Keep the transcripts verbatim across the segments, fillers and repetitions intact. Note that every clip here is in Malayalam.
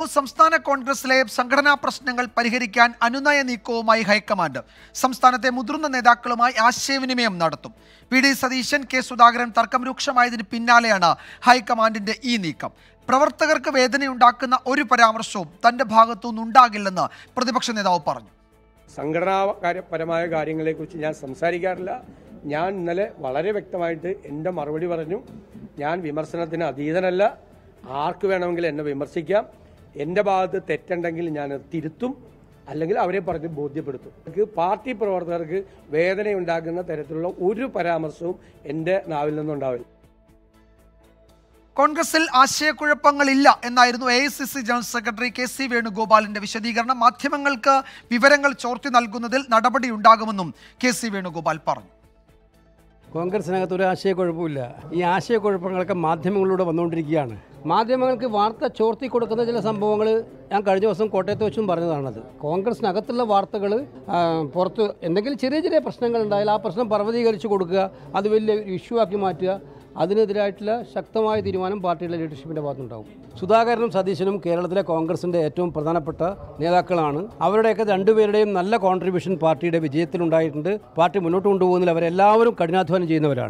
സംസ്ഥാന കോൺഗ്രസിലെ സംഘടനാ പ്രശ്നങ്ങൾ പരിഹരിക്കാൻ അനുനയ നീക്കവുമായി ഹൈക്കമാൻഡ് സംസ്ഥാനത്തെ മുതിർന്ന നേതാക്കളുമായി ആശയവിനിമയം നടത്തും. V D Satheesan, K Sudhakaran തർക്കം രൂക്ഷമായതിന് പിന്നാലെയാണ് ഹൈക്കമാൻഡിന്റെ ഈ നീക്കം. പ്രവർത്തകർക്ക് വേദനയുണ്ടാക്കുന്ന ഒരു പരാമർശവും തന്റെ ഭാഗത്തുനിന്നുണ്ടാകില്ലെന്ന് പ്രതിപക്ഷ നേതാവ് പറഞ്ഞു. സംഘടനാപരമായ കാര്യങ്ങളെക്കുറിച്ച് ഞാൻ സംസാരിക്കാറില്ല. ഞാൻ ഇന്നലെ വളരെ വ്യക്തമായിട്ട് എൻ്റെ മറുപടി പറഞ്ഞു. ഞാൻ വിമർശനത്തിന് അതീതനല്ല. ആർക്ക് വേണമെങ്കിലും എന്നെ വിമർശിക്കാം. എൻ്റെ ഭാഗത്ത് തെറ്റുണ്ടെങ്കിൽ ഞാൻ തിരുത്തും, അല്ലെങ്കിൽ അവരെ പറഞ്ഞ് ബോധ്യപ്പെടുത്തും. പാർട്ടി പ്രവർത്തകർക്ക് വേദനയുണ്ടാക്കുന്ന തരത്തിലുള്ള ഒരു പരാമർശവും എൻ്റെ നാവിൽ നിന്നുണ്ടാവില്ല. കോൺഗ്രസിൽ ആശയക്കുഴപ്പങ്ങളില്ല എന്നായിരുന്നു A I C C general secretary K C വേണുഗോപാലിന്റെ വിശദീകരണം. മാധ്യമങ്ങൾക്ക് വിവരങ്ങൾ ചോർത്തി നൽകുന്നതിൽ നടപടിയുണ്ടാകുമെന്നും കെ സി വേണുഗോപാൽ പറഞ്ഞു. കോൺഗ്രസിനകത്ത് ഒരു ആശയക്കുഴപ്പമില്ല. ഈ ആശയക്കുഴപ്പങ്ങളൊക്കെ മാധ്യമങ്ങളിലൂടെ വന്നുകൊണ്ടിരിക്കുകയാണ്. മാധ്യമങ്ങൾക്ക് വാർത്ത ചോർത്തി കൊടുക്കുന്ന ചില സംഭവങ്ങൾ ഞാൻ കഴിഞ്ഞ ദിവസം കോട്ടയത്ത് വെച്ചും പറഞ്ഞതാണത്. കോൺഗ്രസിനകത്തുള്ള വാർത്തകൾ പുറത്ത് എന്തെങ്കിലും ചെറിയ ചെറിയ പ്രശ്നങ്ങൾ ഉണ്ടായാൽ ആ പ്രശ്നം പർവ്വതീകരിച്ച് കൊടുക്കുക, അത് വലിയ ഇഷ്യൂ ആക്കി മാറ്റുക, അതിനെതിരായിട്ടുള്ള ശക്തമായ തീരുമാനം പാർട്ടിയുടെ ലീഡർഷിപ്പിൻ്റെ ഭാഗത്തുണ്ടാവും. സുധാകരനും സതീശനും കേരളത്തിലെ കോൺഗ്രസിൻ്റെ ഏറ്റവും പ്രധാനപ്പെട്ട നേതാക്കളാണ്. അവരുടെയൊക്കെ രണ്ടുപേരുടെയും നല്ല കോൺട്രിബ്യൂഷൻ പാർട്ടിയുടെ വിജയത്തിലുണ്ടായിട്ടുണ്ട്. പാർട്ടി മുന്നോട്ട് കൊണ്ടുപോകുന്നതിൽ അവരെല്ലാവരും കഠിനാധ്വാനം ചെയ്യുന്നവരാണ്.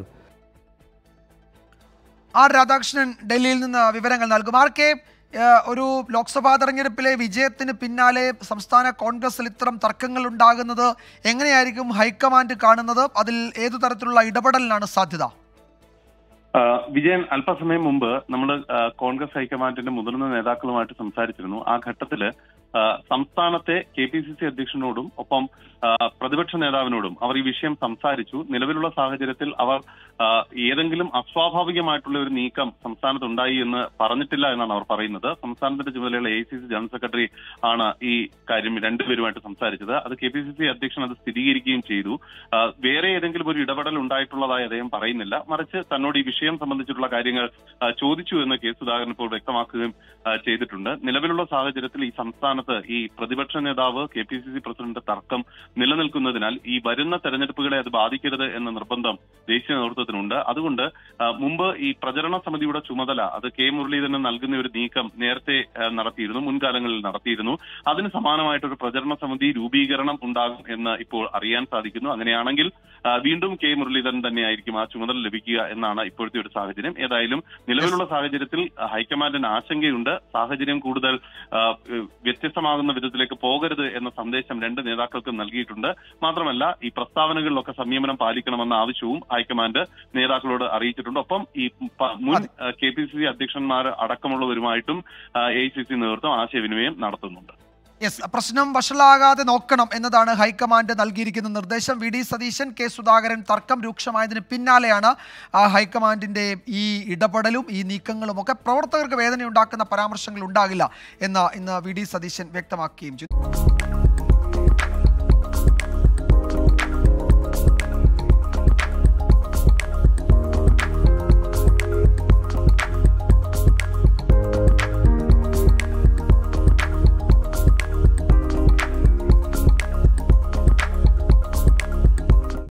ആർ രാധാകൃഷ്ണൻ ഡൽഹിയിൽ നിന്ന് വിവരങ്ങൾ നൽകും. ആർ കെ, ഒരു ലോക്സഭാ തെരഞ്ഞെടുപ്പിലെ വിജയത്തിന് പിന്നാലെ സംസ്ഥാന കോൺഗ്രസിൽ ഇത്തരം തർക്കങ്ങൾ ഉണ്ടാകുന്നത് എങ്ങനെയായിരിക്കും ഹൈക്കമാൻഡ് കാണുന്നത്? അതിൽ ഏതു തരത്തിലുള്ള ഇടപെടലിനാണ് സാധ്യത? വിജയൻ, അല്പസമയം മുമ്പ് നമ്മൾ കോൺഗ്രസ് ഹൈക്കമാൻഡിന്റെ മുതിർന്ന നേതാക്കളുമായിട്ട് സംസാരിച്ചിരുന്നു. ആ ഘട്ടത്തില് സംസ്ഥാനത്തെ കെ പി സി സി അധ്യക്ഷനോടും ഒപ്പം പ്രതിപക്ഷ നേതാവിനോടും അവർ ഈ വിഷയം സംസാരിച്ചു. നിലവിലുള്ള സാഹചര്യത്തിൽ അവർ ഏതെങ്കിലും അസ്വാഭാവികമായിട്ടുള്ള ഒരു നീക്കം സംസ്ഥാനത്തുണ്ടായി എന്ന് പറഞ്ഞിട്ടില്ല എന്നാണ് അവർ പറയുന്നത്. സംസ്ഥാനത്തിന്റെ ചുമതലയുള്ള A I C C general secretary ആണ് ഈ കാര്യം രണ്ടുപേരുമായിട്ട് സംസാരിച്ചത്. അത് കെ പി സി സി അധ്യക്ഷൻ അത് സ്ഥിരീകരിക്കുകയും ചെയ്തു. വേറെ ഏതെങ്കിലും ഒരു ഇടപെടൽ ഉണ്ടായിട്ടുള്ളതായി അദ്ദേഹം പറയുന്നില്ല. മറിച്ച് തന്നോട് ഈ വിഷയം സംബന്ധിച്ചിട്ടുള്ള കാര്യങ്ങൾ ചോദിച്ചു എന്ന് കെ സുധാകരൻ ഇപ്പോൾ വ്യക്തമാക്കുകയും ചെയ്തിട്ടുണ്ട്. നിലവിലുള്ള സാഹചര്യത്തിൽ ഈ സംസ്ഥാനത്ത് ഈ പ്രതിപക്ഷ നേതാവ് K P C C president തർക്കം നിലനിൽക്കുന്നതിനാൽ ഈ വരുന്ന തെരഞ്ഞെടുപ്പുകളെ അത് ബാധിക്കരുത് എന്ന നിർബന്ധം ദേശീയ നേതൃത്വത്തിനുണ്ട്. അതുകൊണ്ട് മുമ്പ് ഈ പ്രചരണ സമിതിയുടെ ചുമതല അത് കെ മുരളീധരന് നൽകുന്ന ഒരു നീക്കം നേരത്തെ നടത്തിയിരുന്നു, മുൻകാലങ്ങളിൽ നടത്തിയിരുന്നു. അതിന് സമാനമായിട്ടൊരു പ്രചരണ സമിതി രൂപീകരണം ഉണ്ടാകും എന്ന് ഇപ്പോൾ അറിയാൻ സാധിക്കുന്നു. അങ്ങനെയാണെങ്കിൽ വീണ്ടും കെ മുരളീധരൻ തന്നെയായിരിക്കും ആ ചുമതല ലഭിക്കുക എന്നാണ് ഇപ്പോഴത്തെ ഒരു സാഹചര്യം. ഏതായാലും നിലവിലുള്ള സാഹചര്യത്തിൽ ഹൈക്കമാൻഡിന് ആശങ്കയുണ്ട്. സാഹചര്യം കൂടുതൽ വ്യത്യസ്തമാകുന്ന വിധത്തിലേക്ക് പോകരുത് എന്ന സന്ദേശം രണ്ട് നേതാക്കൾക്കും നൽകിയിട്ടുണ്ട്. മാത്രമല്ല ഈ പ്രസ്താവനകളിലൊക്കെ സംയമനം പാലിക്കണമെന്ന ആവശ്യവും ഹൈക്കമാൻഡ് നേതാക്കളോട് അറിയിച്ചിട്ടുണ്ട്. ഒപ്പം ഈ മുൻ കെ പി സി സി അധ്യക്ഷന്മാർ അടക്കമുള്ളവരുമായിട്ടും എ ഐ സി സി നേതൃത്വം ആശയവിനിമയം നടത്തുന്നുണ്ട്. യെസ്, പ്രശ്നം വഷളാകാതെ നോക്കണം എന്നതാണ് ഹൈക്കമാൻഡ് നൽകിയിരിക്കുന്ന നിർദ്ദേശം. V D Satheesan, K Sudhakaran തർക്കം രൂക്ഷമായതിന് പിന്നാലെയാണ് ഹൈക്കമാൻഡിന്റെ ഈ ഇടപെടലും ഈ നീക്കങ്ങളും ഒക്കെ. പ്രവർത്തകർക്ക് വേദനയുണ്ടാക്കുന്ന പരാമർശങ്ങൾ ഉണ്ടാകില്ല എന്ന് ഇന്ന് വി ഡി സതീശൻ വ്യക്തമാക്കുകയും ചെയ്തു.